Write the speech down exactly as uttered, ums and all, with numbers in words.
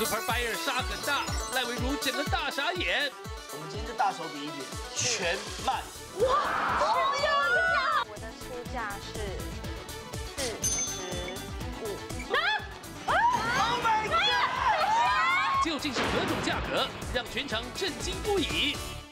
Super Buyer 杀很大，赖维如整个大傻眼。 我们今天就大手笔一点，全卖。 哇，好优价！我的出价是四十五。啊 ！Oh my god！ 究竟是何种价格，让全场震惊不已？